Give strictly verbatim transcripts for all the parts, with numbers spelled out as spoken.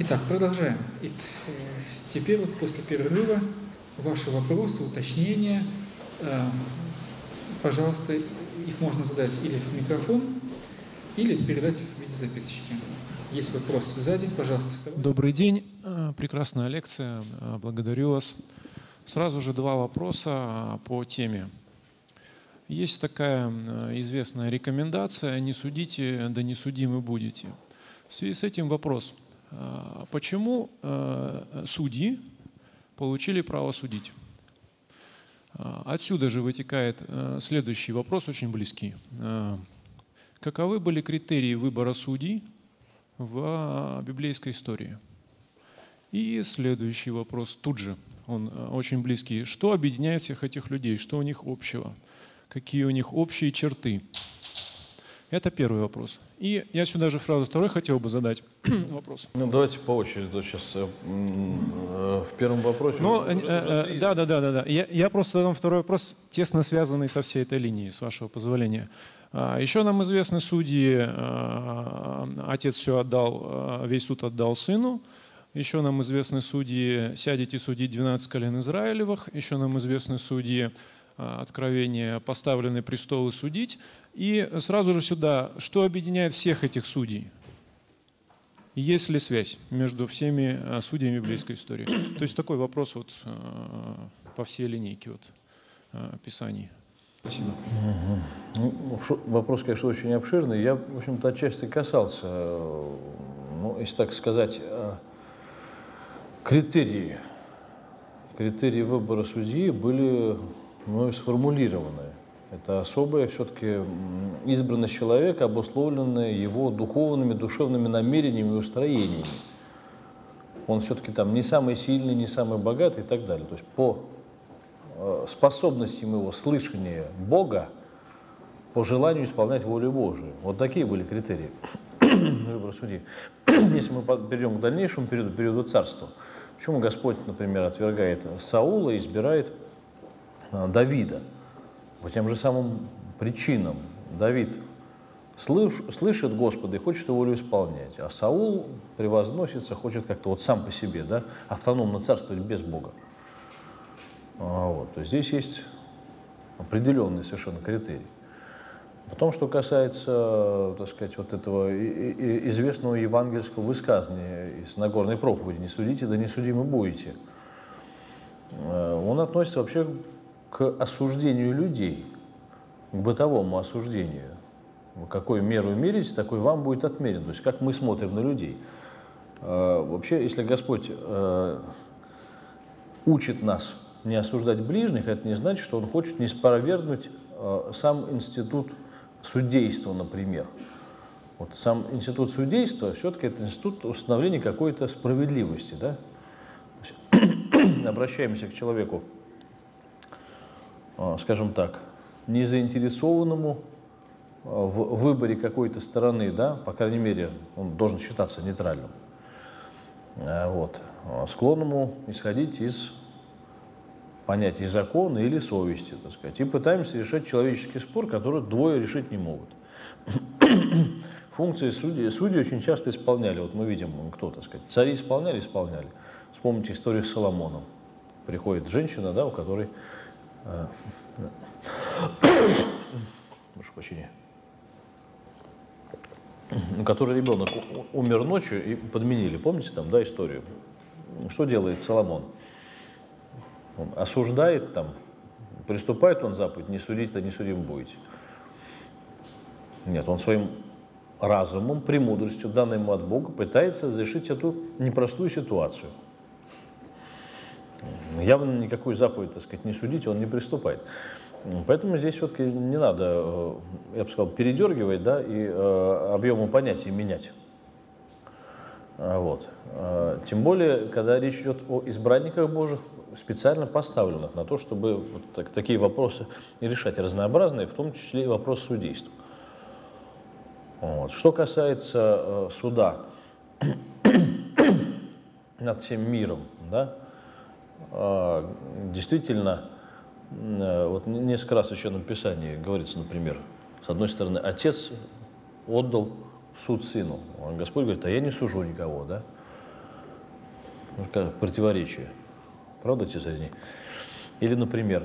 Итак, продолжаем. И, э, теперь вот после перерыва ваши вопросы, уточнения, э, пожалуйста, их можно задать или в микрофон, или передать в виде записочки. Есть вопрос сзади, пожалуйста, вставайте. Добрый день, прекрасная лекция, благодарю вас. Сразу же два вопроса по теме. Есть такая известная рекомендация: «Не судите, да не судимы будете». В связи с этим вопрос: почему судьи получили право судить? Отсюда же вытекает следующий вопрос, очень близкий. Каковы были критерии выбора судей в библейской истории? И следующий вопрос тут же, он очень близкий. Что объединяет всех этих людей? Что у них общего? Какие у них общие черты? Это первый вопрос. И я сюда же сразу второй хотел бы задать вопрос. Ну, давайте по очереди. Сейчас э, э, в первом вопросе... Ну, э, э, да, да, да, да, да. Я, я просто задам второй вопрос, тесно связанный со всей этой линией, с вашего позволения. Еще нам известны судьи: отец все отдал, весь суд отдал сыну. Еще нам известны судьи: сядете судить двенадцать колен Израилевых. Еще нам известны судьи: Откровение, поставлены престолы судить. И сразу же сюда: что объединяет всех этих судей? Есть ли связь между всеми судьями библейской истории? То есть такой вопрос вот по всей линейке вот Писаний. Спасибо. Ну, вопрос, конечно, очень обширный. Я, в общем-то, отчасти касался, ну, если так сказать, критерии. Критерии выбора судьи были мною сформулированы. Это особая все-таки избранность человека, обусловленная его духовными, душевными намерениями и устроениями. Он все-таки там не самый сильный, не самый богатый и так далее. То есть по способностям его слышания Бога, по желанию исполнять волю Божию. Вот такие были критерии выбора судьи. Если мы перейдем к дальнейшему периоду, периоду царства, почему Господь, например, отвергает Саула и избирает Давида? По тем же самым причинам. Давид слыш, слышит Господа и хочет его волю исполнять, а Саул превозносится, хочет как-то вот сам по себе, да, автономно царствовать без Бога. Вот. То есть здесь есть определенный совершенно критерий. Потом, что касается, так сказать, вот этого известного евангельского высказывания из Нагорной проповеди: «Не судите, да не судимы будете», он относится вообще к осуждению людей, к бытовому осуждению. Какую меру мерите, такой вам будет отмерен. То есть как мы смотрим на людей. Вообще, если Господь учит нас не осуждать ближних, это не значит, что Он хочет не спровергнуть сам институт судейства, например. Вот сам институт судейства все-таки это институт установления какой-то справедливости. Да? Обращаемся к человеку, скажем так, не заинтересованному в выборе какой-то стороны, да, по крайней мере, он должен считаться нейтральным, вот, склонному исходить из понятий закона или совести, так сказать, и пытаемся решать человеческий спор, который двое решить не могут. Функции судей, судьи очень часто исполняли, вот мы видим, кто, так сказать, цари исполняли, исполняли. Вспомните историю с Соломоном. Приходит женщина, да, у которой, э, прошу прощения, у которой ребенок умер ночью и подменили, помните там, да, историю? Что делает Соломон? Он осуждает там, приступает он заповедь: не судить, да не судим будете. Нет, он своим разумом, премудростью, данной ему от Бога, пытается разрешить эту непростую ситуацию. Явно никакую заповедь, так сказать, не судить он не приступает. Поэтому здесь все-таки не надо, я бы сказал, передергивать, да, и э, объему понятий менять. Вот. Тем более, когда речь идет о избранниках Божьих, специально поставленных на то, чтобы вот так, такие вопросы и решать разнообразные, в том числе и вопрос судейства. Вот. Что касается э, суда над всем миром, да, э, действительно, э, вот несколько раз в Священном Писании говорится, например, с одной стороны, отец отдал суд сыну. Господь говорит: а я не сужу никого, да? ну, как противоречие. Правда, Тесарий? Или, например,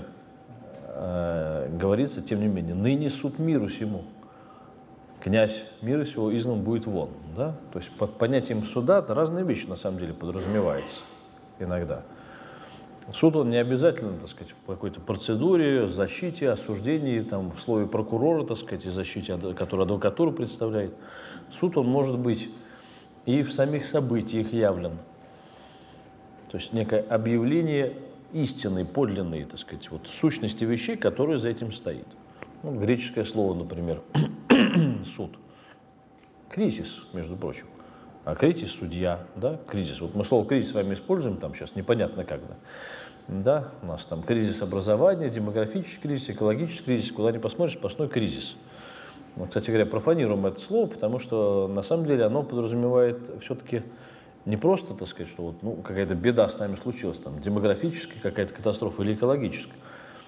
э, говорится, тем не менее, ныне суд миру сему. Князь мира сего изгнан будет вон. Да? То есть под понятием суда разные вещи на самом деле подразумевается иногда. Суд, он не обязательно, так сказать, в какой-то процедуре, защите, осуждении, там, в слове прокурора, так сказать, и защите, который адвокатуру представляет. Суд, он может быть и в самих событиях явлен. То есть некое объявление истинной, подлинной, так сказать, вот, сущности вещей, которые за этим стоит. Ну, греческое слово, например, суд. Кризис, между прочим. А кризис – судья, да, кризис. Вот мы слово кризис с вами используем, там сейчас непонятно когда. Да, у нас там кризис образования, демографический кризис, экологический кризис, куда ни посмотришь, сплошной кризис. Вот, кстати говоря, профанируем это слово, потому что на самом деле оно подразумевает все-таки не просто, так сказать, что вот, ну, какая-то беда с нами случилась, там, демографическая какая-то катастрофа или экологическая.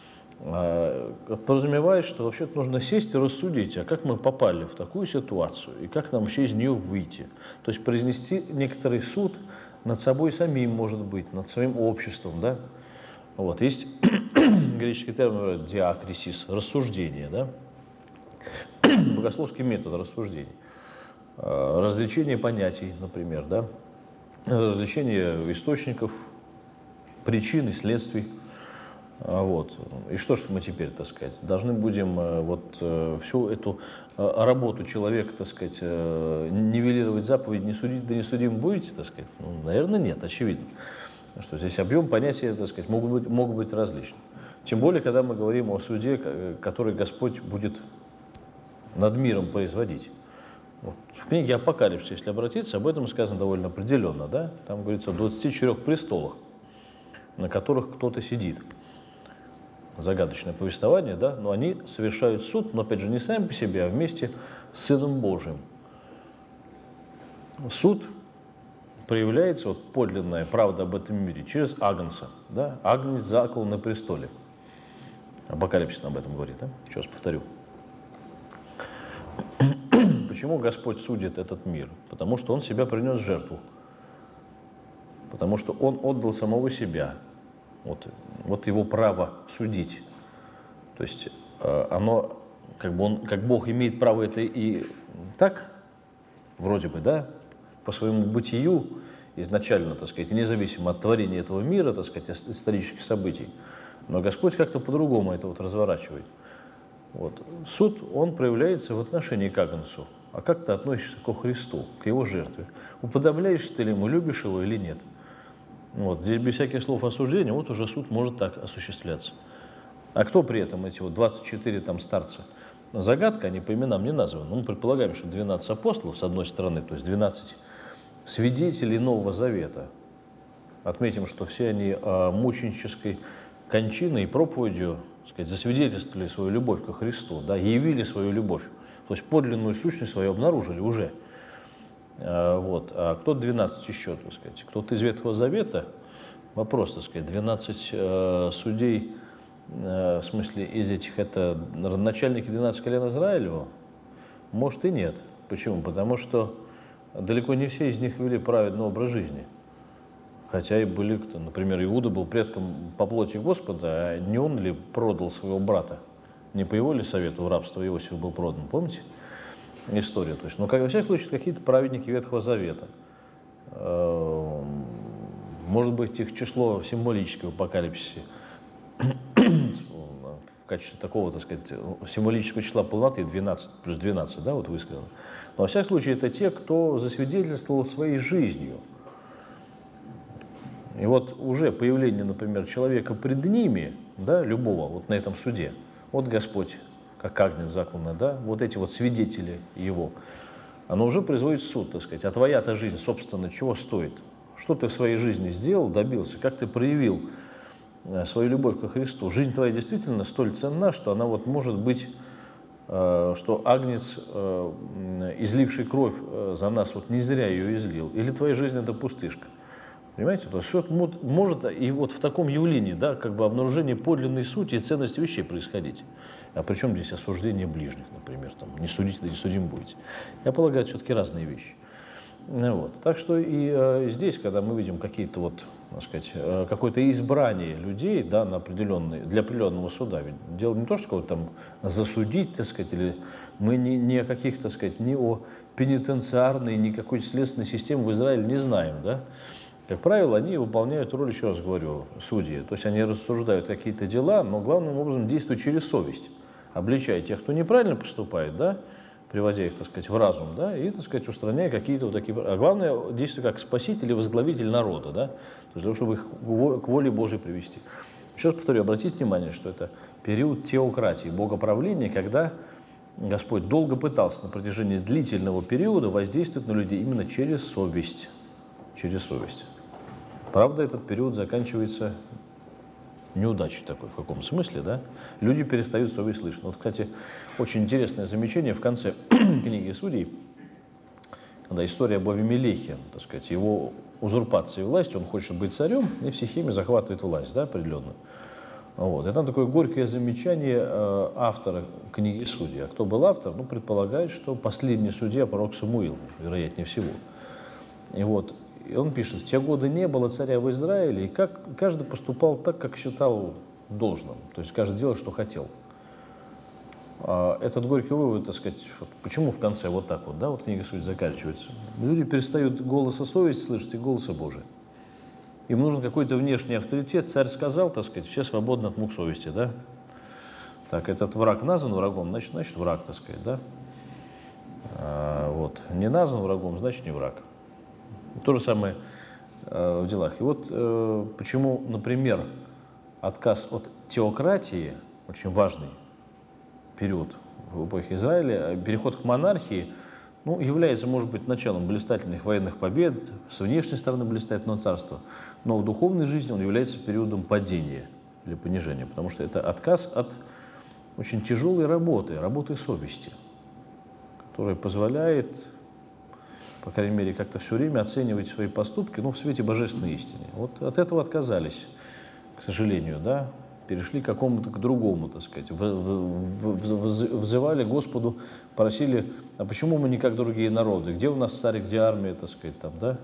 Подразумевает, что вообще-то нужно сесть и рассудить, а как мы попали в такую ситуацию, и как нам вообще из нее выйти. То есть произнести некоторый суд над собой самим, может быть, над своим обществом. Да? Вот. Есть греческий термин диакрисис, рассуждение, да? Богословский метод рассуждения. Развлечение понятий, например, да? Развлечение источников, причин и следствий. Вот. И что ж мы теперь, так сказать, должны будем вот всю эту работу человека, так сказать, нивелировать заповедь, не судить, да не судим будете, так сказать? Ну, наверное, нет, очевидно. Что здесь объем понятия, так сказать, могут быть, могут быть различны. Тем более, когда мы говорим о суде, который Господь будет над миром производить. Вот. В книге «Апокалипсис», если обратиться, об этом сказано довольно определенно. Да? Там говорится о двадцати четырёх престолах, на которых кто-то сидит. Загадочное повествование, да, но они совершают суд, но опять же не сами по себе, а вместе с Сыном Божиим. Суд проявляется, вот подлинная правда об этом мире, через Агнца. Да? Агнец заклан на престоле. Апокалипсис об этом говорит, да? Еще раз повторю. Почему Господь судит этот мир? Потому что Он себя принес в жертву. Потому что Он отдал самого себя. Вот, вот его право судить. То есть э, оно, как бы он, как Бог имеет право это и так, вроде бы, да, по своему бытию изначально, так сказать, независимо от творения этого мира, так сказать, исторических событий. Но Господь как-то по-другому это вот разворачивает. Вот. Суд, он проявляется в отношении к Агнцу. А как ты относишься ко Христу, к Его жертве? Уподобляешься ты ли Ему, любишь Его или нет? Вот, здесь без всяких слов осуждения, вот уже суд может так осуществляться. А кто при этом эти вот двадцать четыре там старца? Загадка, они по именам не названы. Мы предполагаем, что двенадцать апостолов, с одной стороны, то есть двенадцать свидетелей Нового Завета. Отметим, что все они а, мученической кончиной и проповедью, так сказать, засвидетельствовали свою любовь ко Христу, да, явили свою любовь. То есть подлинную сущность свою обнаружили уже. Вот. А кто двенадцать еще, так сказать? Кто-то из Ветхого Завета? Вопрос, так сказать, двенадцать э, судей, э, в смысле из этих, это начальники двенадцати колен Израилева? Может и нет. Почему? Потому что далеко не все из них вели праведный образ жизни. Хотя и были, кто, например, Иуда был предком по плоти Господа, а не он ли продал своего брата? Не по его ли совету в рабство Иосиф был продан, помните? История. То есть, ну, как, во всяком случае, какие-то праведники Ветхого Завета. Может быть, их число символическое в Апокалипсисе в качестве такого, так сказать, символического числа полноты двенадцать плюс двенадцать, да, вот высказано. Но, во всяком случае, это те, кто засвидетельствовал своей жизнью. И вот уже появление, например, человека пред ними, да, любого, вот на этом суде, вот Господь, как агнец закланный, да, вот эти вот свидетели его, оно уже производит суд, так сказать. А твоя-то жизнь, собственно, чего стоит? Что ты в своей жизни сделал, добился, как ты проявил свою любовь ко Христу? Жизнь твоя действительно столь ценна, что она вот может быть, что агнец, изливший кровь за нас, вот не зря ее излил, или твоя жизнь – это пустышка? Понимаете? То есть может и вот в таком явлении, да, как бы обнаружение подлинной сути и ценности вещей происходить. А при чем здесь осуждение ближних, например, там, не судите, да не судим будете. Я полагаю, это все-таки разные вещи. Вот. Так что и э, здесь, когда мы видим какие-то вот, так сказать, э, какое-то избрание людей, да, на определенный, для определенного суда, ведь дело не то, что кого-то там засудить, так сказать, или мы не, не о каких, так сказать, ни о пенитенциарной, ни какой следственной системе в Израиле не знаем, да. Как правило, они выполняют роль, еще раз говорю, судьи. То есть они рассуждают какие-то дела, но главным образом действуют через совесть, обличая тех, кто неправильно поступает, да, приводя их, так сказать, в разум, да, и, так сказать, устраняя какие-то вот такие... А главное, действует как спаситель и возглавитель народа, да, то есть для того, чтобы их к воле Божией привести. Еще раз повторю, обратите внимание, что это период теократии, богоправления, когда Господь долго пытался на протяжении длительного периода воздействовать на людей именно через совесть, через совесть. Правда, этот период заканчивается неудачей такой в каком смысле, да? Люди перестают совесть слышать. Вот, кстати, очень интересное замечание в конце книги Судей, когда история об Авимелехе, так сказать, его узурпации власти, он хочет быть царем, и в Сихеме захватывает власть, да, определенную. Вот. И там такое горькое замечание э, автора книги Судей. А кто был автор? Ну, предполагает, что последний судья пророк Самуил, вероятнее всего. И вот, и он пишет, в те годы не было царя в Израиле, и как, каждый поступал так, как считал должным. То есть каждый делал, что хотел. А этот горький вывод, так сказать, вот почему в конце вот так вот, да, вот книга Судей заканчивается. Люди перестают голоса совести слышать и голоса Божия. Им нужен какой-то внешний авторитет. Царь сказал, так сказать, все свободны от мук совести, да. Так, этот враг назван врагом, значит, значит враг, так сказать, да. А, вот, не назван врагом, значит не враг. То же самое э, в делах. И вот э, почему, например, отказ от теократии, очень важный период в эпохе Израиля, переход к монархии, ну, является, может быть, началом блистательных военных побед, с внешней стороны блистательного царства, но в духовной жизни он является периодом падения или понижения, потому что это отказ от очень тяжелой работы, работы совести, которая позволяет, по крайней мере, как-то все время оценивать свои поступки, ну, в свете божественной истины. Вот от этого отказались, к сожалению, да, перешли к какому-то, к другому, так сказать, взывали Господу, просили, а почему мы не как другие народы, где у нас царь, где армия, так сказать, там, да?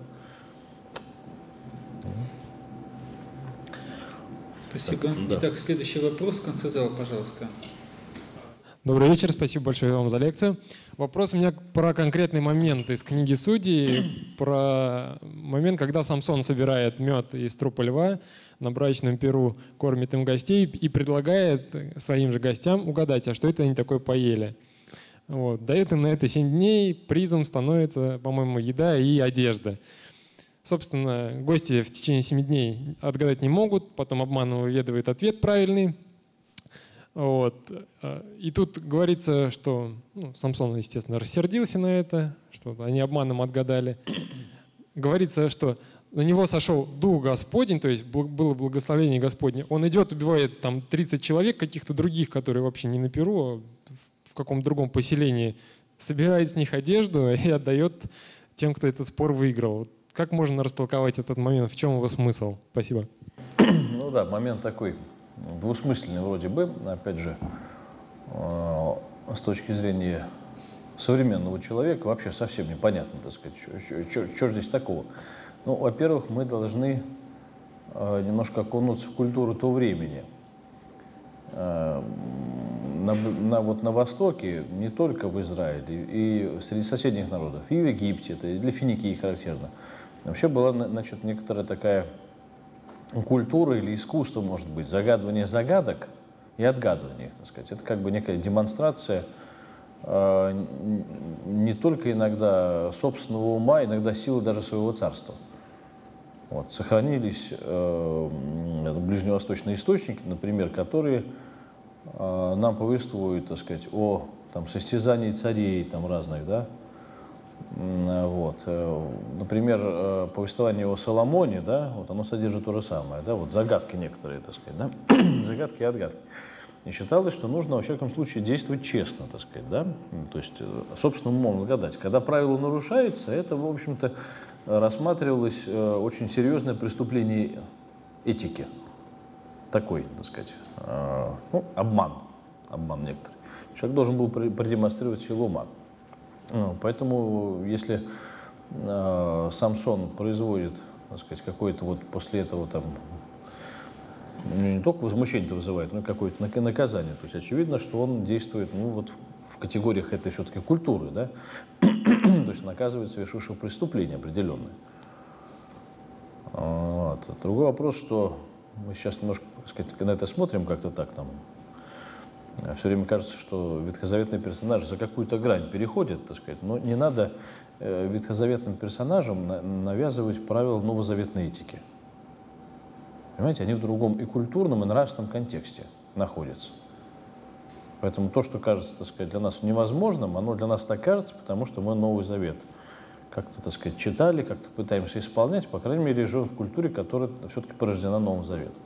Спасибо. Так, да. Итак, следующий вопрос в конце зала, пожалуйста. Добрый вечер, спасибо большое вам за лекцию. Вопрос у меня про конкретный момент из книги Судей, про момент, когда Самсон собирает мед из трупа льва, на брачном пиру кормит им гостей и предлагает своим же гостям угадать, а что это они такое поели. Вот. Дает им на это семь дней, призом становится, по-моему, еда и одежда. Собственно, гости в течение семи дней отгадать не могут, потом обманом выведывает ответ правильный. Вот. И тут говорится, что ну, Самсон, естественно, рассердился на это, что они обманом отгадали. Говорится, что на него сошел Дух Господень, то есть было благословение Господне. Он идет, убивает там тридцать человек, каких-то других, которые вообще не на пиру, а в каком-то другом поселении, собирает с них одежду и отдает тем, кто этот спор выиграл. Как можно растолковать этот момент? В чем его смысл? Спасибо. Ну да, момент такой двусмысленный вроде бы, опять же, с точки зрения современного человека вообще совсем непонятно, так сказать, что здесь такого. Ну, во-первых, мы должны немножко окунуться в культуру того времени. На, на, вот на Востоке, не только в Израиле, и среди соседних народов, и в Египте, это и для Финикии характерно, вообще была, значит, некоторая такая культура или искусство, может быть, загадывание загадок и отгадывание их, так сказать. Это как бы некая демонстрация э, не только иногда собственного ума, иногда силы даже своего царства. Вот. Сохранились э, ближневосточные источники, например, которые э, нам повествуют, так сказать, о там, состязании царей там, разных, да. Вот. Например, повествование о Соломоне, да, вот оно содержит то же самое, да, вот загадки некоторые, так сказать, да, загадки и отгадки. И считалось, что нужно, во всяком случае, действовать честно, так сказать, да, то есть собственным умом отгадать. Когда правило нарушается, это, в общем-то, рассматривалось очень серьезное преступление этики, такой, так сказать, ну, обман, обман некоторый. Человек должен был продемонстрировать силу ума. Поэтому, если э, Самсон производит, так сказать, какое-то вот после этого там, ну, не только возмущение-то вызывает, но и какое-то наказание. То есть очевидно, что он действует, ну, вот в категориях этой все-таки культуры, да, то есть наказывает совершившего преступление определенное. Вот. Другой вопрос, что мы сейчас немножко, так сказать, на это смотрим как-то так, там, все время кажется, что ветхозаветные персонажи за какую-то грань переходят, так сказать, но не надо э, ветхозаветным персонажам на, навязывать правила новозаветной этики. Понимаете, они в другом и культурном, и нравственном контексте находятся. Поэтому то, что кажется, так сказать, для нас невозможным, оно для нас так кажется, потому что мы Новый Завет как-то, так сказать, читали, как-то пытаемся исполнять, по крайней мере, живем в культуре, которая все-таки порождена Новым Заветом.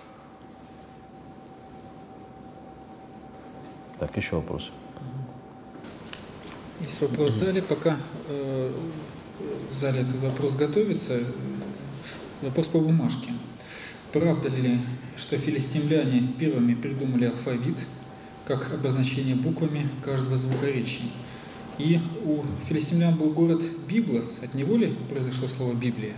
Так, еще вопросы. Есть вопрос в зале. Пока э, в зале этот вопрос готовится, вопрос по бумажке. Правда ли, что филистимляне первыми придумали алфавит как обозначение буквами каждого звукоречия? И у филистимлян был город Библос, от него ли произошло слово «Библия»?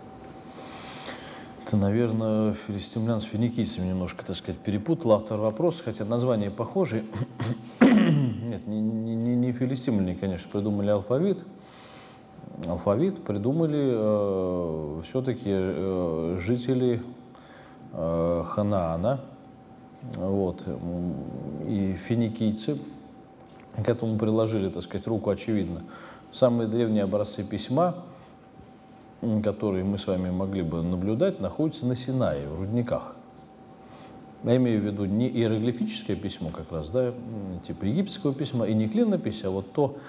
Это, наверное, филистимлян с финикийцами немножко, так сказать, перепутал автор вопроса, хотя названия похожи. Нет, не, не, не филистимляне, конечно, придумали алфавит. Алфавит придумали э, все-таки э, жители э, Ханаана, вот, и финикийцы к этому приложили, так сказать, руку, очевидно. Самые древние образцы письма, которые мы с вами могли бы наблюдать, находятся на Синае, в рудниках. Я имею в виду не иероглифическое письмо как раз, да, типа египетского письма, и не клинопись, а вот то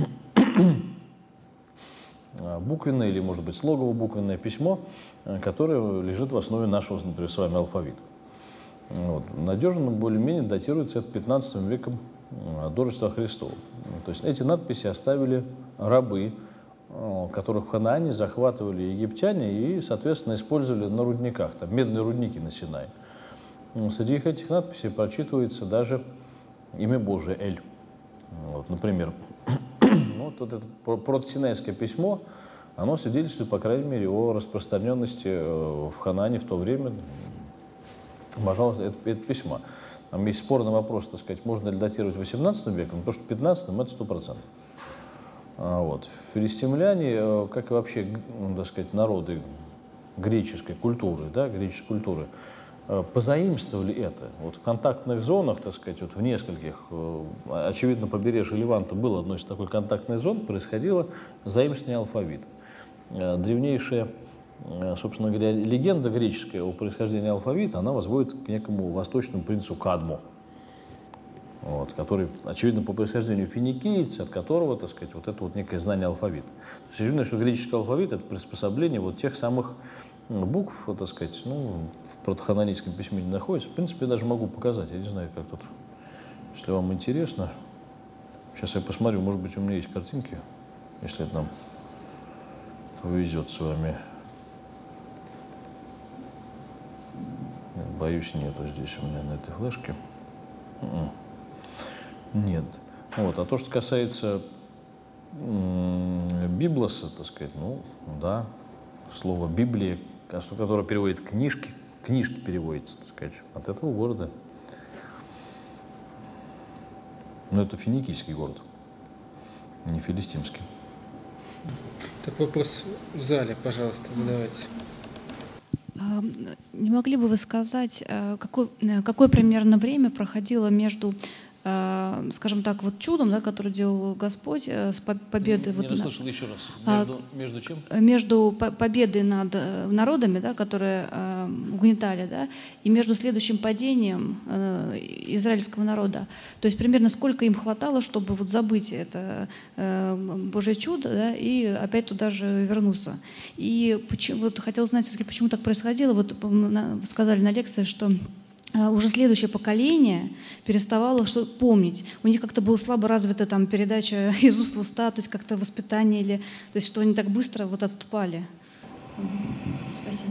буквенное или, может быть, слогово-буквенное письмо, которое лежит в основе нашего, например, с вами алфавита. Вот. Надежно, более-менее датируется это пятнадцатым веком до Рождества Христова. То есть эти надписи оставили рабы, которых в Ханаане захватывали египтяне и, соответственно, использовали на рудниках, там медные рудники на Синае. Среди этих надписей прочитывается даже имя Божие Эль. Вот, например, вот это протосинайское письмо, оно свидетельствует, по крайней мере, о распространенности в Ханаане в то время, пожалуйста, это, это письмо. Там есть спорный вопрос, так сказать, можно ли датировать восемнадцатым веком, потому что пятнадцатым это сто процентов. Вот. Филистимляне, как и вообще, так сказать, народы греческой культуры, да, греческой культуры, позаимствовали это. Вот в контактных зонах, так сказать, вот в нескольких, очевидно, побережье Леванта было одной из такой контактных зон, происходило заимствование алфавита. Древнейшая, собственно говоря, легенда греческая о происхождении алфавита, она возводит к некому восточному принцу Кадму, вот, который, очевидно, по происхождению финикиец, от которого, так сказать, вот это вот некое знание алфавита. Очевидно, что греческий алфавит — это приспособление вот тех самых букв, вот, так сказать, ну, в протохананийском письме не находится. В принципе, я даже могу показать, я не знаю, как тут, если вам интересно. Сейчас я посмотрю, может быть, у меня есть картинки, если это нам повезет с вами. Боюсь, нету здесь у меня на этой флешке. Нет. Вот. А то, что касается Библоса, так сказать, ну, да, слово Библия, которое переводит книжки, книжки переводится, так сказать, от этого города. Но это финикийский город, не филистимский. Так, вопрос в зале, пожалуйста, задавайте. Не могли бы вы сказать, какое, какое примерно время проходило между, скажем так, вот чудом, да, который делал Господь, с победой... Не, не вот, расслышал еще раз. Между, между чем? Между победой над народами, да, которые угнетали, да, и между следующим падением израильского народа. То есть примерно сколько им хватало, чтобы вот забыть это Божье чудо, да, и опять туда же вернуться. И почему, вот хотела узнать все-таки, почему так происходило. Вот вы сказали на лекции, что уже следующее поколение переставало что-то помнить. У них как-то была слабо развита там передача из уст в уста, то есть как-то воспитание, или, то есть что они так быстро вот отступали. Спасибо.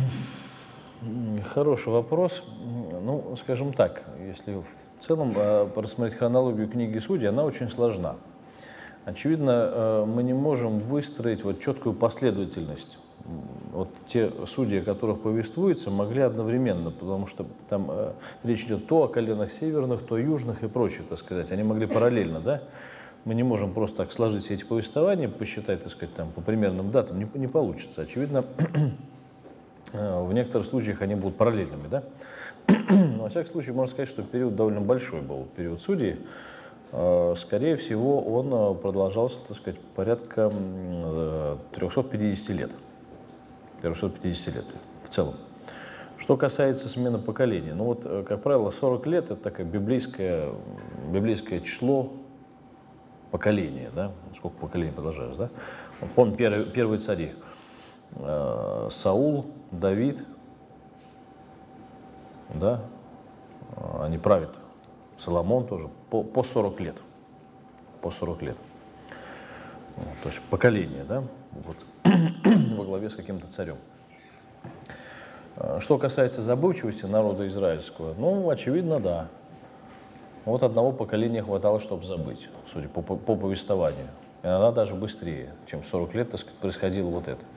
Хороший вопрос. Ну, скажем так, если в целом рассмотреть хронологию книги Судей, она очень сложна. Очевидно, мы не можем выстроить вот четкую последовательность. Вот те судьи, о которых повествуется, могли одновременно, потому что там э, речь идет то о коленах северных, то южных и прочее, так сказать. Они могли параллельно, да? Мы не можем просто так сложить все эти повествования, посчитать, так сказать, там, по примерным датам, не, не получится. Очевидно, э, в некоторых случаях они будут параллельными, да? Но, во всяком случае, можно сказать, что период довольно большой был, период судей. Э, скорее всего, он продолжался, так сказать, порядка э, трёхсот пятидесяти лет. трёхсот пятидесяти лет в целом. Что касается смены поколений, ну вот, как правило, сорок лет – это такое библейское, библейское число поколения, да? Сколько поколений продолжается, да? Помню, первые, первые цари э, – Саул, Давид, да? Они правят. Соломон тоже по, по сорок лет. По сорок лет. То есть поколение, да? Вот. Во главе с каким-то царем. Что касается забывчивости народа израильского, ну, очевидно, да. Вот одного поколения хватало, чтобы забыть, судя по, по, по повествованию. Иногда даже быстрее, чем сорок лет, так сказать, происходило вот это.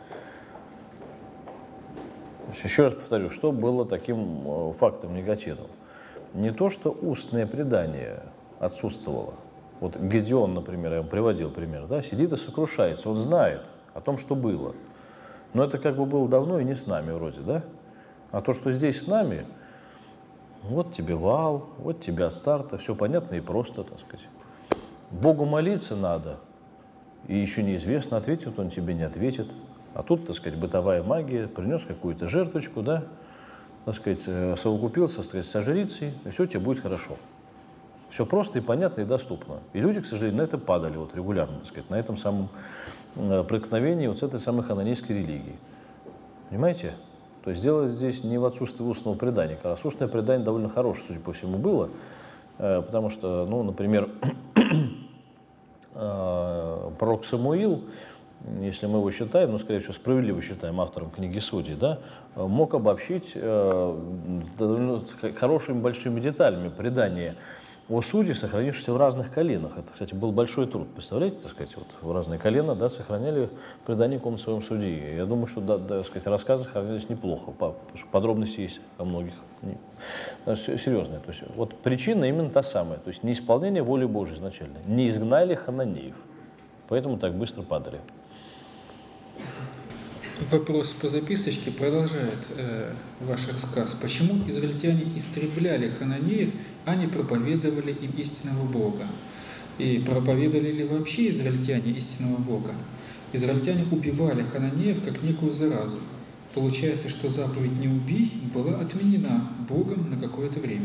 Еще раз повторю, что было таким фактом негативным? Не то, что устное предание отсутствовало. Вот Гедеон, например, я вам приводил пример, да, сидит и сокрушается, он знает о том, что было. Но это как бы было давно и не с нами вроде, да? А то, что здесь с нами, вот тебе вал, вот тебе от старта, все понятно и просто, так сказать. Богу молиться надо, и еще неизвестно, ответит он тебе, не ответит. А тут, так сказать, бытовая магия, принес какую-то жертвочку, да, так сказать, совокупился, так сказать, со жрицей, и все тебе будет хорошо. Все просто и понятно и доступно. И люди, к сожалению, на это падали вот регулярно, так сказать, на этом самом э, преткновении вот с этой самой хананейской религии. Понимаете? То есть дело здесь не в отсутствии устного предания. Как раз устное предание довольно хорошее, судя по всему, было, э, потому что, ну, например, э, пророк Самуил, если мы его считаем, ну, скорее всего, справедливо считаем автором книги Судей, да, мог обобщить э, довольно хорошими большими деталями предания о судьях, сохранившихся в разных коленах. Это, кстати, был большой труд. Представляете, так сказать, вот в разные колена, да, сохраняли предание о своем судьи. Я думаю, что, да, да, так сказать, рассказы сохранились неплохо, потому что подробности есть о многих. Серьезные. То есть, вот причина именно та самая, то есть неисполнение воли Божьей изначально. Не изгнали хананеев, поэтому так быстро падали. Вопрос по записочке продолжает э, ваш рассказ. Почему израильтяне истребляли хананеев, а не проповедовали им истинного Бога? И проповедовали ли вообще израильтяне истинного Бога? Израильтяне убивали хананеев как некую заразу. Получается, что заповедь «не убий» была отменена Богом на какое-то время.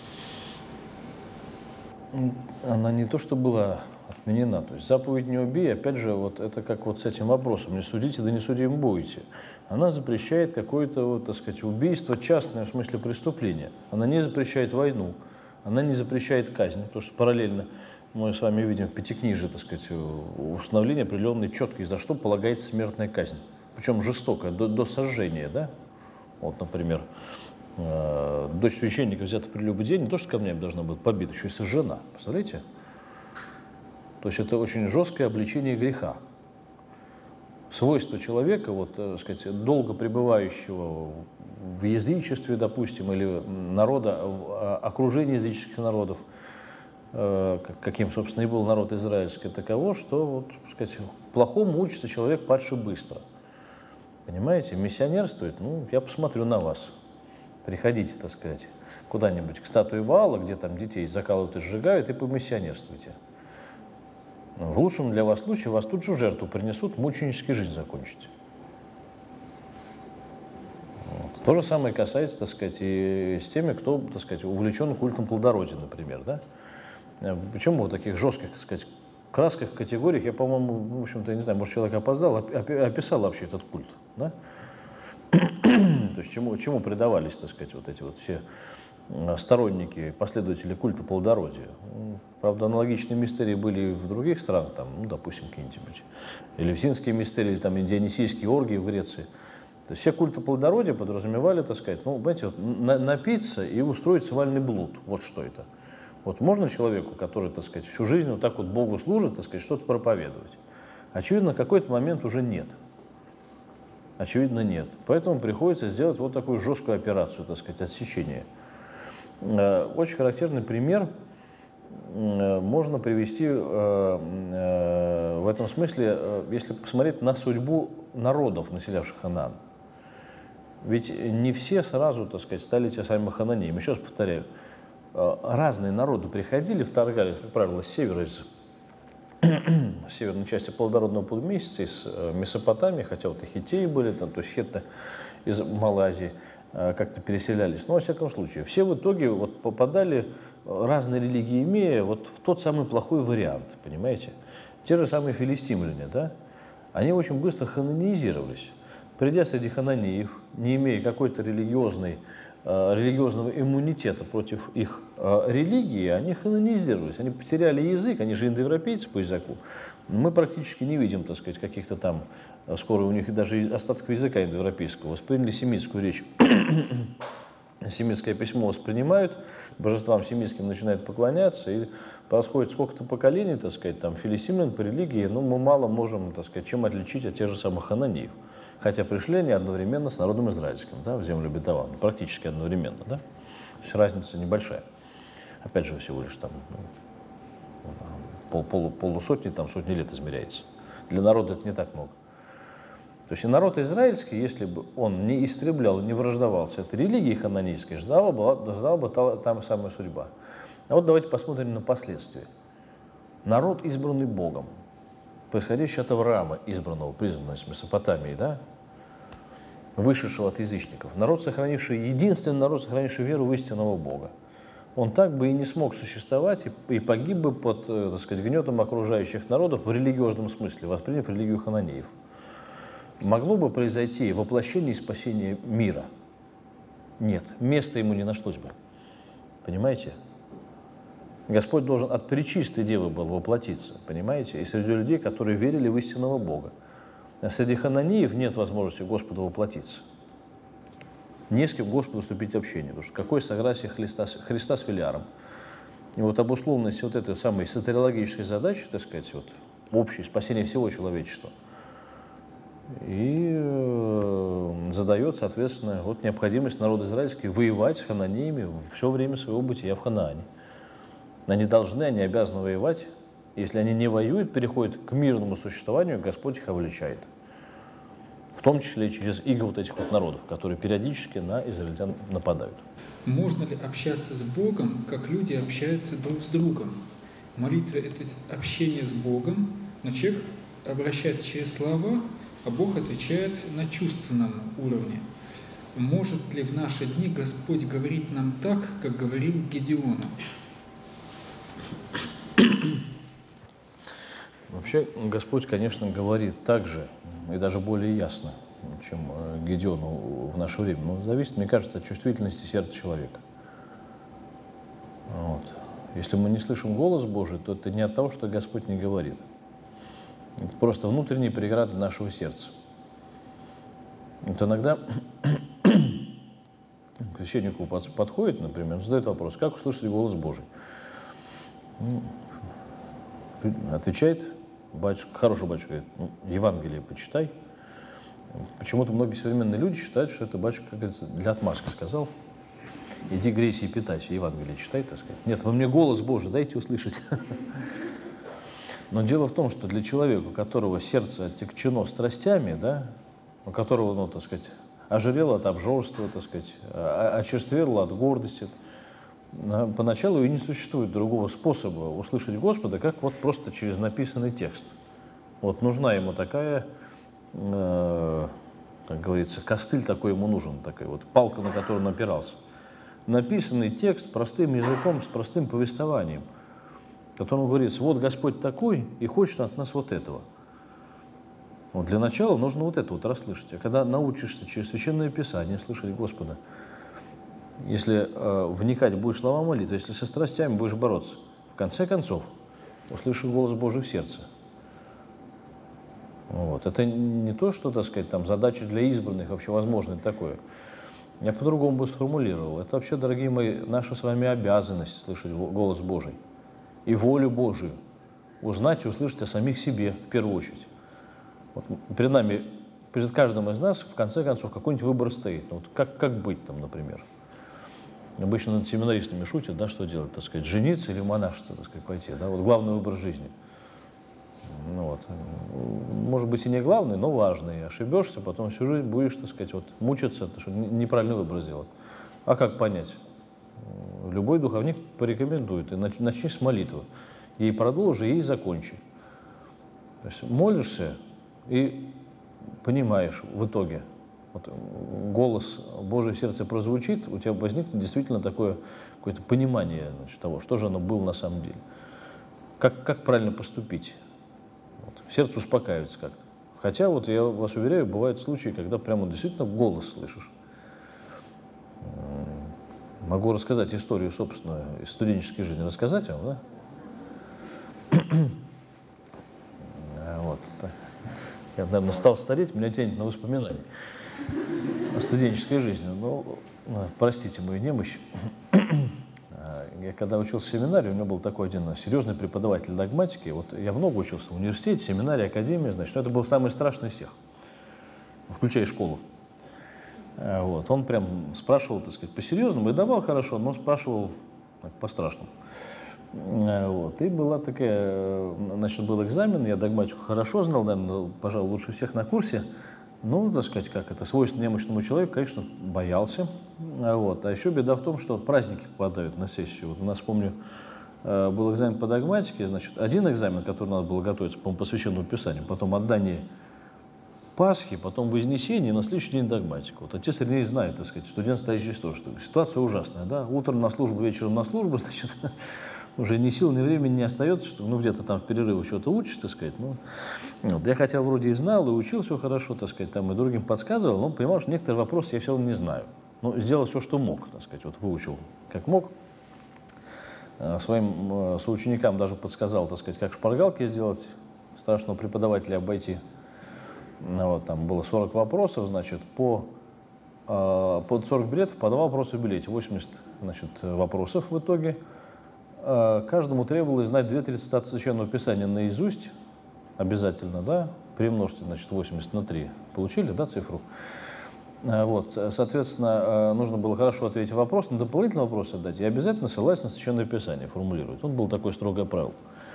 Она не то, что была отменена. То есть заповедь «не убей», опять же, вот это как вот с этим вопросом «не судите, да не судим будете». Она запрещает какое-то, вот, так сказать, убийство частное, в смысле преступления. Она не запрещает войну, она не запрещает казнь, потому что параллельно мы с вами видим в Пятикнижии, так сказать, установление определенной четкой, за что полагается смертная казнь. Причем жестокая, до, до сожжения, да? Вот, например, э, дочь священника взята при прелюбодеянии, не то, что камнями должна быть побита, еще и сожжена. Представляете? То есть это очень жесткое обличение греха. Свойство человека, вот, так сказать, долго пребывающего в язычестве, допустим, или народа, в окружении языческих народов, каким, собственно, и был народ израильский, таково, что, вот, так сказать, плохому учится человек падший быстро. Понимаете, миссионерствует, ну, я посмотрю на вас. Приходите, так сказать, куда-нибудь к статуе Ваала, где там детей закалывают и сжигают, и помиссионерствуйте. В лучшем для вас случае вас тут же в жертву принесут, мученически жизнь закончить. Вот. То же самое касается, так сказать, и с теми, кто, так сказать, увлечен культом плодородия, например, да? Почему в таких жестких, так сказать, красках, категориях, я, по-моему, в общем-то, я не знаю, может, человек опоздал, описал вообще этот культ, да? То есть чему, чему предавались, так сказать, вот эти вот все сторонники, последователи культа плодородия. Правда, аналогичные мистерии были и в других странах, там, ну, допустим, какие-нибудь элевсинские мистерии, там, и дионисийские оргии в Греции. То есть все культы плодородия подразумевали, так сказать, ну, знаете, вот, на, напиться и устроить свальный блуд. Вот что это. Вот можно человеку, который, так сказать, всю жизнь вот так вот Богу служит, так сказать, что-то проповедовать? Очевидно, в какой-то момент уже нет. Очевидно, нет. Поэтому приходится сделать вот такую жесткую операцию, так сказать, отсечения. Очень характерный пример можно привести в этом смысле, если посмотреть на судьбу народов, населявших Ханаан. Ведь не все сразу, так сказать, стали те самыми хананеями. Еще раз повторяю, разные народы приходили, вторгались, как правило, с севера, из северной части плодородного полумесяца, из Месопотамии, хотя вот и хиттеи были, там, то есть хетты из Малой Азии как-то переселялись. Но, во всяком случае, все в итоге вот попадали, разные религии имея, вот в тот самый плохой вариант, понимаете? Те же самые филистимляне, да? Они очень быстро хананеизировались. Придя среди хананеев, не имея какой-то религиозной, э, религиозного иммунитета против их э, религии, они хананеизировались, они потеряли язык, они же индоевропейцы по языку. Мы практически не видим, так сказать, каких-то там, скоро у них даже остатков языка индоевропейского, восприняли семитскую речь. Семитское письмо воспринимают, божествам семитским начинают поклоняться, и происходит сколько-то поколений, так сказать, там, филистимлян по религии, но мы мало можем, так сказать, чем отличить от тех же самых хананеев. Хотя пришли они одновременно с народом израильским, да, в землю обетованную, практически одновременно, да, то есть разница небольшая. Опять же, всего лишь там ну, пол, полу, полусотни, там сотни лет измеряется. Для народа это не так много. То есть и народ израильский, если бы он не истреблял, не враждовал с этой религией хананейской, ждала бы, ждала бы та, там самая судьба. А вот давайте посмотрим на последствия. Народ, избранный Богом, происходящий от Авраама, избранного, признанного из Месопотамии, да, вышедшего от язычников, народ, сохранивший, единственный народ, сохранивший веру в истинного Бога. Он так бы и не смог существовать и, и погиб бы под, так сказать, гнетом окружающих народов в религиозном смысле, восприняв религию хананеев. Могло бы произойти воплощение и спасение мира? Нет, места ему не нашлось бы. Понимаете? Господь должен от пречистой девы был воплотиться, понимаете? И среди людей, которые верили в истинного Бога. А среди хананеев нет возможности Господу воплотиться. Не с кем Господу вступить в общение, потому что какое согласие Христа, Христа с Велиаром. И вот обусловленность вот этой самой сатериологической задачи, так сказать, вот, общей, спасение всего человечества, и э, задает, соответственно, вот необходимость народа израильский воевать с хананеями все время своего бытия в Ханаане. Они должны, они обязаны воевать. Если они не воюют, переходят к мирному существованию, Господь их обличает. В том числе и через иго вот этих вот народов, которые периодически на израильтян нападают. Можно ли общаться с Богом, как люди общаются друг с другом? Молитва – это общение с Богом, но человек обращается через слова, а Бог отвечает на чувственном уровне. Может ли в наши дни Господь говорить нам так, как говорил Гедеону? Вообще Господь, конечно, говорит так же, и даже более ясно, чем Гедеону в наше время. Но зависит, мне кажется, от чувствительности сердца человека. Вот. Если мы не слышим голос Божий, то это не от того, что Господь не говорит. Это просто внутренние преграды нашего сердца. Вот иногда к священнику подходит, например, он задает вопрос, как услышать голос Божий? Отвечает батюшка, хороший батюшка, говорит, ну, Евангелие почитай. Почему-то многие современные люди считают, что это батюшка, как говорится, для отмазки сказал. Иди грейся и питайся, Евангелие читай, так сказать. Нет, вы мне голос Божий дайте услышать. Но дело в том, что для человека, у которого сердце отягчено страстями, да, у которого, ну, так сказать, ожирело от обжорства, так сказать, очерствело от гордости, поначалу и не существует другого способа услышать Господа, как вот просто через написанный текст. Вот нужна ему такая, э, как говорится, костыль такой ему нужен, такая вот палка, на которую он опирался. Написанный текст простым языком, с простым повествованием, которому говорится, вот Господь такой и хочет от нас вот этого. Вот для начала нужно вот это вот расслышать. А когда научишься через Священное Писание слышать Господа, если э, вникать будешь в слова молитвы, если со страстями будешь бороться, в конце концов услышишь голос Божий в сердце. Вот. Это не то, что, так сказать, там задача для избранных вообще возможно такое. Я по-другому бы сформулировал. Это вообще, дорогие мои, наша с вами обязанность слышать голос Божий и волю Божию, узнать и услышать о самих себе в первую очередь. Вот перед нами, перед каждым из нас, в конце концов, какой-нибудь выбор стоит. Ну, вот как, как быть там, например? Обычно над семинаристами шутят, да, что делать, так сказать, жениться или в монашество, так сказать, пойти, да, вот главный выбор жизни. Ну, вот. Может быть, и не главный, но важный. Ошибешься, потом всю жизнь будешь, так сказать, вот, мучиться, что неправильный выбор сделать. А как понять? Любой духовник порекомендует. И начни с молитвы. Ей продолжи, ей закончи. То есть молишься и понимаешь в итоге, вот, голос Божий в сердце прозвучит, у тебя возникнет действительно такое какое-то понимание, значит, того, что же оно было на самом деле. Как, как правильно поступить? Вот. Сердце успокаивается как-то. Хотя, вот я вас уверяю, бывают случаи, когда прямо действительно голос слышишь. Могу рассказать историю, собственно, из студенческой жизни. Рассказать вам, да? Вот. Я, наверное, стал стареть, меня тянет на воспоминания о студенческой жизни. Ну, простите мою немощь. Я когда учился в семинаре, у меня был такой один серьезный преподаватель догматики. Вот я много учился в университете, семинаре, академии, значит, это был самый страшный из всех, включая школу. Вот. Он прям спрашивал, так сказать, по-серьезному и давал хорошо, но спрашивал по-страшному. Вот. И была такая, значит, был экзамен, я догматику хорошо знал, наверное, пожалуй, лучше всех на курсе. Ну, так сказать, как это, свойственно немощному человеку, конечно, боялся. Вот. А еще беда в том, что праздники попадают на сессию. Вот у нас, помню, был экзамен по догматике, значит, один экзамен, который надо было готовиться, по-моему, по Священному Писанию, потом отдание Пасхи, потом Вознесение, и на следующий день догматика. Вот отец Ириней знает, так сказать, студент, стоящий здесь тоже, что ситуация ужасная, да, утром на службу, вечером на службу, значит, уже ни сил, ни времени не остается, что, ну, где-то там в перерыве что-то учишь, так сказать, ну, вот. Я хотя вроде и знал, и учил все хорошо, так сказать, там и другим подсказывал, но понимал, что некоторые вопросы я все равно не знаю. Ну, сделал все, что мог, так сказать, вот выучил как мог. Своим соученикам даже подсказал, так сказать, как шпаргалки сделать, страшного преподавателя обойти. Вот, там было сорок вопросов, значит, по, под сорок билетов, по два вопроса в билете, восемьдесят, значит, вопросов в итоге. Каждому требовалось знать две-три цитаты Священного Писания наизусть, обязательно, да, при множестве, значит, восемьдесят на три. Получили, да, цифру? Вот, соответственно, нужно было хорошо ответить вопрос, на дополнительный вопрос отдать и обязательно ссылаясь на Священное Писание формулировать. Вот было такое строгое правило.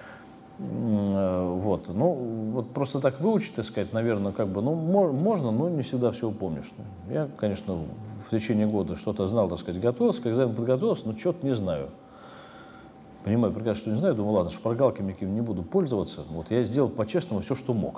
Вот, ну, вот просто так выучить, так сказать, наверное, как бы, ну, можно, но не всегда все упомнишь. Я, конечно, в течение года что-то знал, так сказать, готовился, к экзамену подготовился, но что-то не знаю. Понимаю прекрасно, что не знаю, думаю, ладно, шпаргалками какими не буду пользоваться. Вот, я сделал по-честному все, что мог.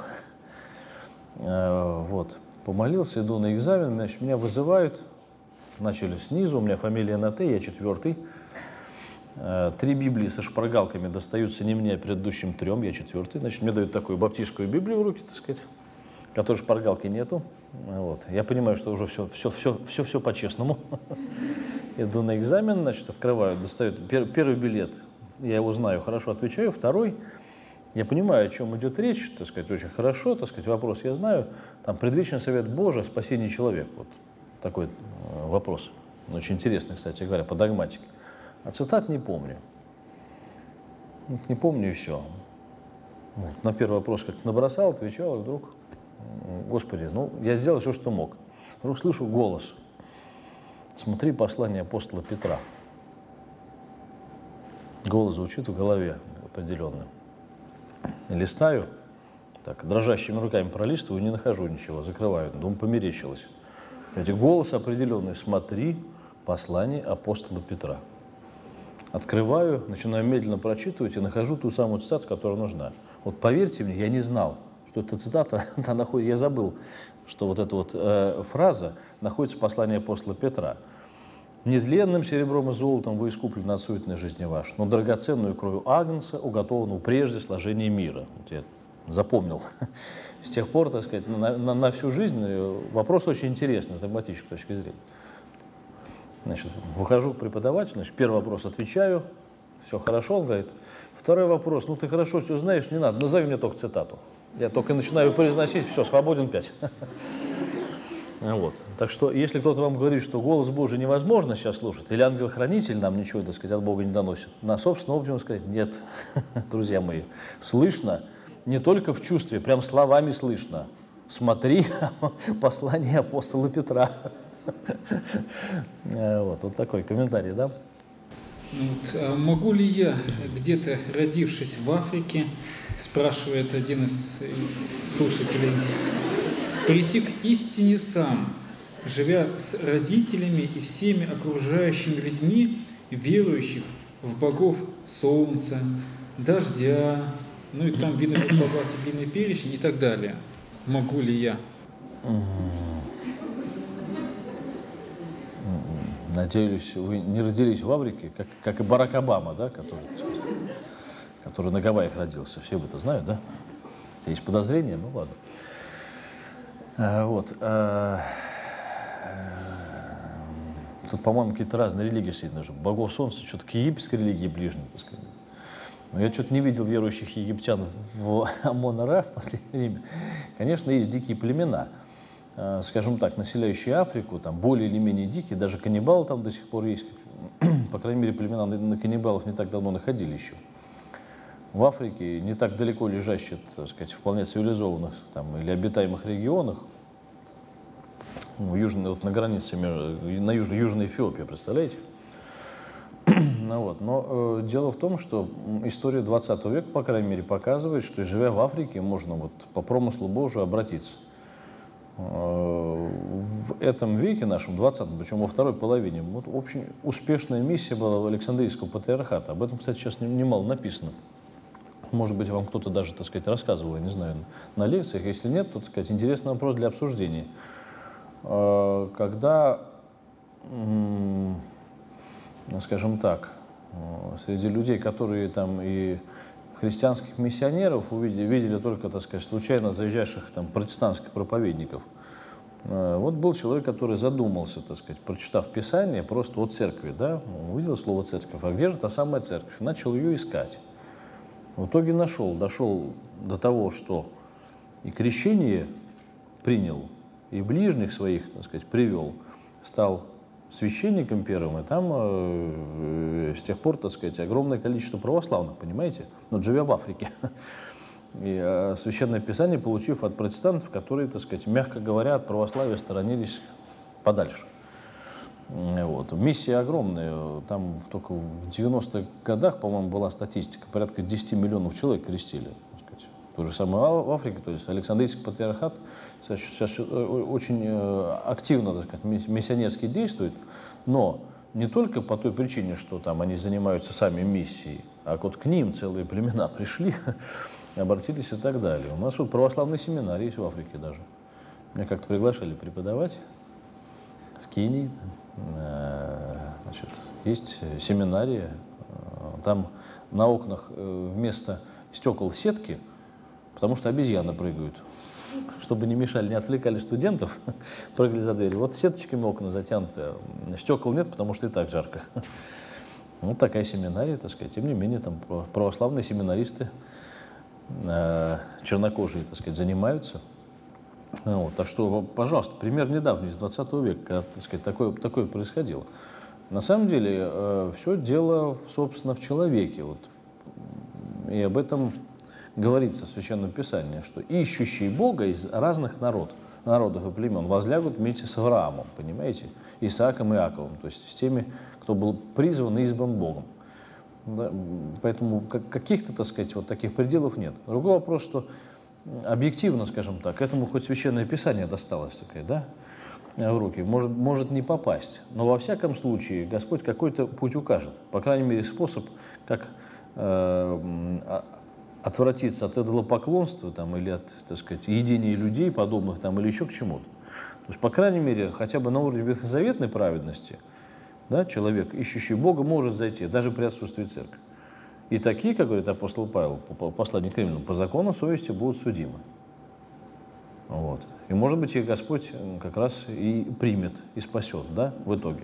Вот, помолился, иду на экзамен, значит, меня вызывают, начали снизу, у меня фамилия на Т, я четвертый. Три Библии со шпаргалками достаются не мне, а предыдущим трем, я четвертый. Значит, мне дают такую баптистскую Библию в руки, так сказать, которой шпаргалки нету. Вот. Я понимаю, что уже все, все, все, все, все по-честному. Иду на экзамен, значит, открываю, достают пер, первый билет, я его знаю, хорошо отвечаю. Второй, я понимаю, о чем идет речь, так сказать, очень хорошо, так сказать, вопрос я знаю. Там предвечный совет Божий, спасение человека. Вот такой вопрос. Очень интересный, кстати говоря, по догматике. А цитат не помню. Не помню и все. Вот. На первый вопрос как-то набросал, отвечал, и вдруг, Господи, ну, я сделал все, что мог. Вдруг слышу голос. Смотри послание апостола Петра. Голос звучит в голове определенно. Листаю, так, дрожащими руками пролистываю, не нахожу ничего, закрываю. Думаю, померещилось. Эти голос определенный. Смотри послание апостола Петра. Открываю, начинаю медленно прочитывать и нахожу ту самую цитату, которая нужна. Вот поверьте мне, я не знал, что эта цитата, она находится, я забыл, что вот эта вот э, фраза находится в послании апостола Петра. «Нетленным серебром и золотом вы искуплены от суетной жизни вашей, но драгоценную кровью Агнца, уготованную прежде сложения мира». Вот я запомнил. С тех пор, так сказать, на, на, на всю жизнь вопрос очень интересный с догматической точки зрения. Значит, выхожу к преподавателю, значит, первый вопрос отвечаю, все хорошо, он говорит. Второй вопрос, ну ты хорошо все знаешь, не надо, назови мне только цитату. Я только начинаю произносить, все, свободен пять. Вот. Так что, если кто-то вам говорит, что голос Божий невозможно сейчас слушать, или ангел-хранитель нам ничего, так сказать, от Бога не доносит, на собственном опыте сказать, нет, друзья мои, слышно не только в чувстве, прям словами слышно. Смотри послание апостола Петра. Вот, вот такой комментарий, да? Вот, а могу ли я, где-то родившись в Африке, спрашивает один из слушателей, прийти к истине сам, живя с родителями и всеми окружающими людьми, верующих в богов солнца, дождя, ну и там видно, как попался длинный перечень и так далее. Могу ли я? Надеюсь, вы не родились в Африке, как, как и Барак Обама, да, который, который на Гавайях родился. Все об этом знают, да? Есть подозрения? Ну ладно. А, вот. А, а, тут, по-моему, какие-то разные религии сидят. Богов солнца, что-то к египетской религии ближнее, так сказать. Но я что-то не видел верующих египтян в Амон-Ра в последнее время. Конечно, есть дикие племена, скажем так, населяющие Африку, там более или менее дикие, даже каннибалы там до сих пор есть. По крайней мере, племена на каннибалов не так давно находили еще. В Африке, не так далеко лежащих, так сказать, вполне цивилизованных там, или обитаемых регионах, в южной, вот на границе, на южной, южной Эфиопии, представляете? Ну, вот. Но э, дело в том, что история двадцатого века, по крайней мере, показывает, что, живя в Африке, можно вот по промыслу Божию обратиться. Э, в этом веке нашем, двадцатом, причем во второй половине, вот, очень успешная миссия была в Александрийского патриархата. Об этом, кстати, сейчас немало написано. Может быть, вам кто-то даже, так сказать, рассказывал, я не знаю, на лекциях. Если нет, то, так сказать, интересный вопрос для обсуждения. Э, когда... М- скажем так, среди людей, которые там и христианских миссионеров увидели, видели только, так сказать, случайно заезжавших там протестантских проповедников. Вот был человек, который задумался, так сказать, прочитав Писание просто о церкви, да, увидел слово церковь, а где же та самая церковь? Начал ее искать. В итоге нашел, дошел до того, что и крещение принял, и ближних своих, так сказать, привел, стал священником первым, и там э, с тех пор, так сказать, огромное количество православных, понимаете? Но живя в Африке. И э, Священное Писание, получив от протестантов, которые, так сказать, мягко говоря, от православия сторонились подальше. Вот. Миссия огромная. Там только в девяностых годах, по-моему, была статистика, порядка десяти миллионов человек крестили. То же самое в Африке, то есть Александрийский патриархат сейчас очень активно, так сказать, миссионерски действует, но не только по той причине, что там они занимаются сами миссией, а вот к ним целые племена пришли, обратились и так далее. У нас вот православный семинар есть в Африке даже. Меня как-то приглашали преподавать в Кении. Значит, есть семинария, там на окнах вместо стекол сетки, потому что обезьяны прыгают. Чтобы не мешали, не отвлекали студентов, прыгали за дверь. Вот сеточками окна затянуты, стекол нет, потому что и так жарко. Вот такая семинария, так сказать. Тем не менее, там православные семинаристы, э, чернокожие, так сказать, занимаются. Вот. Так что, пожалуйста, пример недавний, из двадцатого века, когда, так сказать, такое, такое происходило. На самом деле, э, все дело, собственно, в человеке. Вот. И об этом говорится в Священном Писании, что ищущие Бога из разных народ, народов и племен возлягут вместе с Авраамом, понимаете, Исааком и Иаковом, то есть с теми, кто был призван и избран Богом. Да, поэтому каких-то, так сказать, вот таких пределов нет. Другой вопрос, что объективно, скажем так, этому хоть Священное Писание досталось такое, да, в руки, может, может не попасть, но во всяком случае Господь какой-то путь укажет, по крайней мере способ, как э, отвратиться от идолопоклонства там, или от, так сказать, единия людей подобных там, или еще к чему-то. То есть, по крайней мере, хотя бы на уровне ветхозаветной праведности, да, человек, ищущий Бога, может зайти, даже при отсутствии церкви. И такие, как говорит апостол Павел, по посланию к Римлянам, по закону совести будут судимы. Вот. И, может быть, их Господь как раз и примет, и спасет, да, в итоге.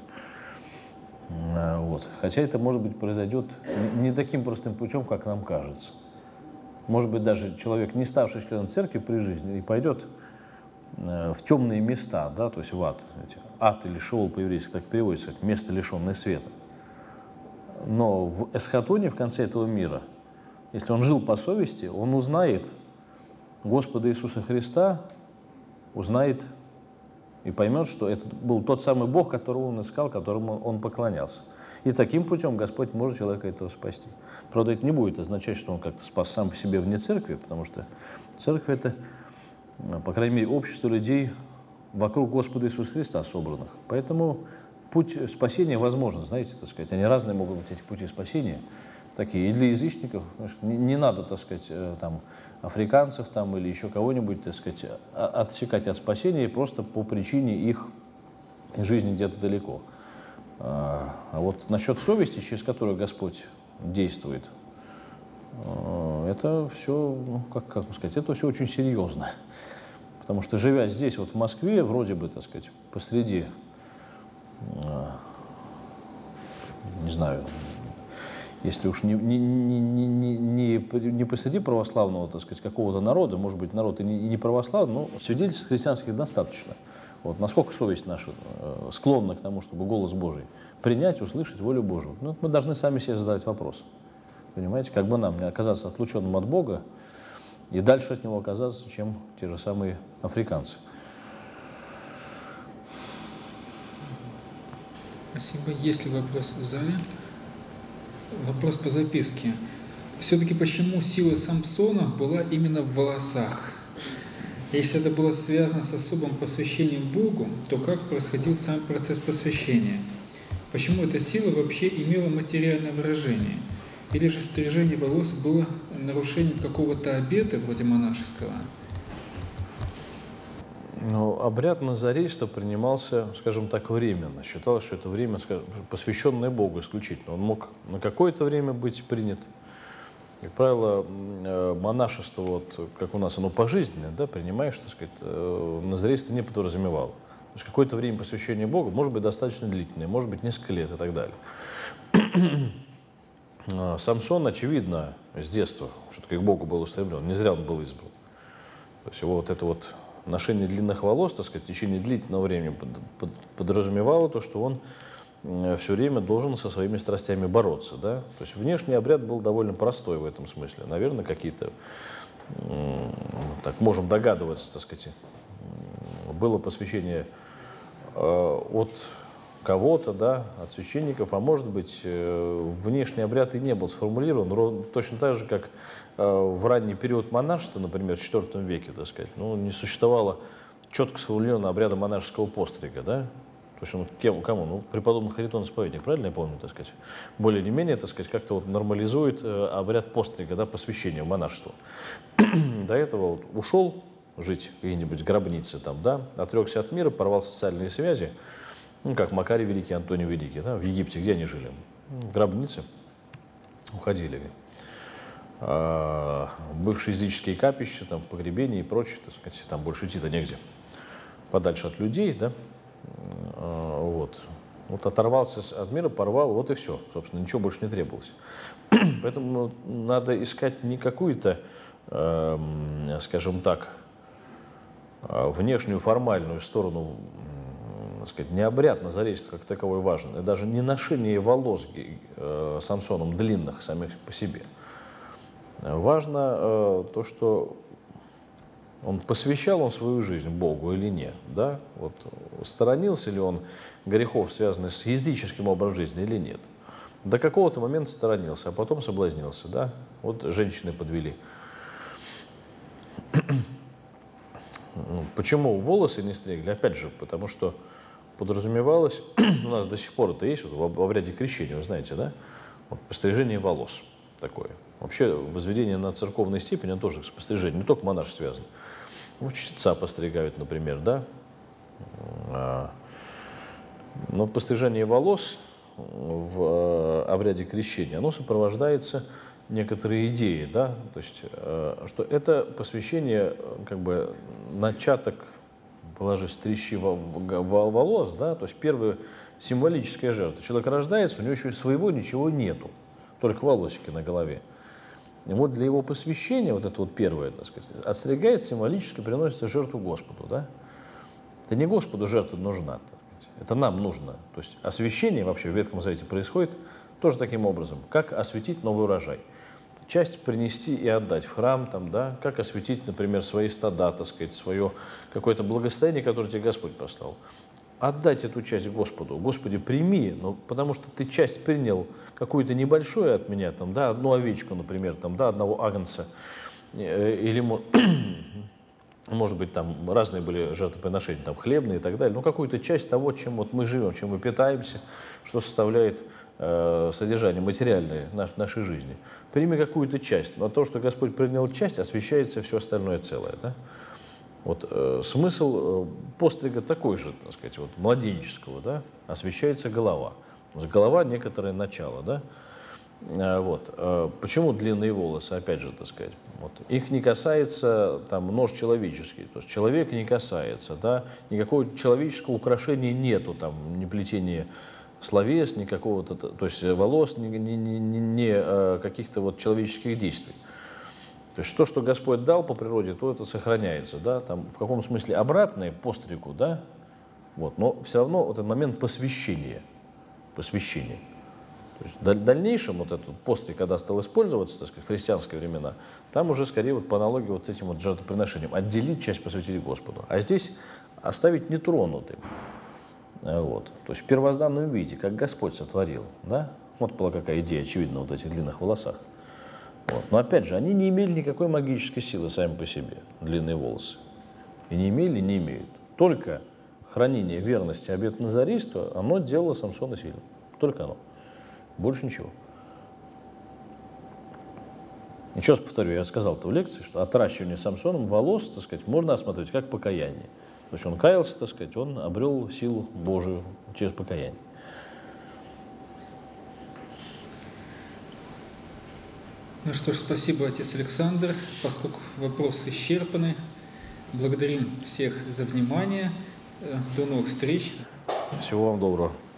Вот. Хотя это, может быть, произойдет не таким простым путем, как нам кажется. Может быть, даже человек, не ставший членом церкви при жизни, и пойдет в темные места, да, то есть в ад. Ад или Шеол по-еврейски так переводится, как место, лишенное света. Но в эсхатоне, в конце этого мира, если он жил по совести, он узнает Господа Иисуса Христа, узнает и поймет, что это был тот самый Бог, которого он искал, которому он поклонялся. И таким путем Господь может человека этого спасти. Правда, это не будет означать, что он как-то спас сам по себе вне церкви, потому что церковь — это, по крайней мере, общество людей вокруг Господа Иисуса Христа собранных. Поэтому путь спасения возможен, знаете, так сказать. Они разные могут быть, эти пути спасения. Такие. И для язычников не, не надо, так сказать, там, африканцев там, или еще кого-нибудь, так сказать, отсекать от спасения просто по причине их жизни где-то далеко. А вот насчет совести, через которую Господь действует, это все, ну, как, как сказать, это все очень серьезно. Потому что, живя здесь, вот в Москве, вроде бы, так сказать, посреди, не знаю, если уж не, не, не, не, не, не посреди православного, так сказать, какого-то народа, может быть, народ и не, и не православный, но свидетельств христианских достаточно. Вот насколько совесть наша э, склонна к тому, чтобы голос Божий принять, услышать волю Божию. Ну, мы должны сами себе задавать вопрос. Понимаете, как бы нам не оказаться отлученным от Бога и дальше от Него оказаться, чем те же самые африканцы. Спасибо. Есть ли вопросы в зале? Вопрос по записке. Все-таки почему сила Самсона была именно в волосах? Если это было связано с особым посвящением Богу, то как происходил сам процесс посвящения? Почему эта сила вообще имела материальное выражение? Или же стрижение волос было нарушением какого-то обета, вроде монашеского? Ну, обряд назарейства принимался, скажем так, временно. Считалось, что это время, скажем, посвященное Богу исключительно. Он мог на какое-то время быть принят. Как правило, монашество, вот, как у нас оно пожизненное, да, принимаешь, так сказать, назарейство не подразумевало. То есть какое-то время посвящения Богу может быть достаточно длительное, может быть несколько лет и так далее. Самсон, очевидно, с детства все-таки к Богу был устремлен, не зря он был избран. То есть его вот это вот ношение длинных волос, так сказать, в течение длительного времени подразумевало то, что он все время должен со своими страстями бороться. Да? То есть внешний обряд был довольно простой в этом смысле. Наверное, какие-то, так можем догадываться, так сказать, было посвящение от кого-то, да, от священников, а может быть, внешний обряд и не был сформулирован, точно так же, как в ранний период монашества, например, в четвёртом веке, так сказать, ну, не существовало четко сформулированного обряда монашеского пострига, да. То есть он кем, кому? Ну, преподобный Харитон Исповедник, правильно я помню, так сказать? Более или менее, так сказать, как-то вот нормализует э, обряд пострига, да, посвящения монашеству. До этого вот ушел жить где-нибудь в гробнице, там, да, отрекся от мира, порвал социальные связи, ну, как Макарий Великий, Антоний Великий, да, в Египте, где они жили? В гробнице уходили. А, бывшие языческие капища, там, погребения и прочее, так сказать, там больше идти-то негде. Подальше от людей, да. Вот. Вот оторвался от мира, порвал, вот и все. Собственно, ничего больше не требовалось. Поэтому надо искать не какую-то, э, скажем так, внешнюю формальную сторону, так сказать, не обряд назарейства как таковой важен, и даже не ношение волос э, Самсоном длинных самих по себе. Важно э, то, что он посвящал он свою жизнь Богу или нет, да? Вот, сторонился ли он грехов, связанных с языческим образом жизни или нет. До какого-то момента сторонился, а потом соблазнился, да? Вот женщины подвели. Почему волосы не стригли? Опять же, потому что подразумевалось, у нас до сих пор это есть, вот в обряде крещения, вы знаете, да? Вот, пострижение волос такое. Вообще, возведение на церковной степени, оно тоже с пострижением, не только монаш связан. Вот чтеца постригают, например, да. Но пострижение волос в обряде крещения, оно сопровождается некоторой идеей, да, то есть, что это посвящение, как бы, начаток, положи, стрищи волос, да, то есть первая символическая жертва. Человек рождается, у него еще своего ничего нету, только волосики на голове. И вот для его посвящения, вот это вот первое, так сказать, отстригает, символически приносится жертву Господу, да. Это не Господу жертва нужна, это нам нужно. То есть освящение вообще в Ветхом Завете происходит тоже таким образом. Как осветить новый урожай? Часть принести и отдать в храм, там, да? Как осветить, например, свои стада, так сказать, свое какое-то благосостояние, которое тебе Господь послал. Отдать эту часть Господу. Господи, прими, но потому что ты часть принял какую-то небольшую от меня, там, да, одну овечку, например, там, да, одного агнца, или, может быть, там разные были жертвоприношения, там, хлебные и так далее, но какую-то часть того, чем вот мы живем, чем мы питаемся, что составляет э, содержание материальное наш, нашей жизни. Прими какую-то часть, но то, что Господь принял часть, освящается все остальное целое, да? Вот, э, смысл э, пострига такой же, так сказать, вот, младенческого, да, освящается голова. Голова — некоторое начало, да. Э, вот. Э, почему длинные волосы, опять же, так сказать, вот, их не касается там нож человеческий, то есть человек не касается, да, никакого человеческого украшения нету, там, ни плетения словес, ни какого-то, то есть волос, ни, ни, ни, ни э, каких-то вот человеческих действий. То есть то, что Господь дал по природе, то это сохраняется, да, там в каком смысле обратное постригу, да, вот, но все равно вот этот момент посвящения, посвящения. То есть в дальнейшем вот этот постриг, когда стал использоваться, так сказать, в христианские времена, там уже скорее вот по аналогии вот с этим вот жертвоприношением отделить часть, посвятить Господу, а здесь оставить нетронутым, вот, то есть в первозданном виде, как Господь сотворил, да, вот была какая идея очевидна вот в этих длинных волосах. Вот. Но опять же, они не имели никакой магической силы сами по себе, длинные волосы. И не имели, не имеют. Только хранение верности обету назарейства, оно делало Самсона сильным. Только оно. Больше ничего. Еще раз повторю, я сказал-то в лекции, что отращивание Самсоном волос, так сказать, можно осмотреть как покаяние. То есть он каялся, так сказать, он обрел силу Божию через покаяние. Ну что ж, спасибо, отец Александр, поскольку вопросы исчерпаны. Благодарим всех за внимание. До новых встреч. Всего вам доброго.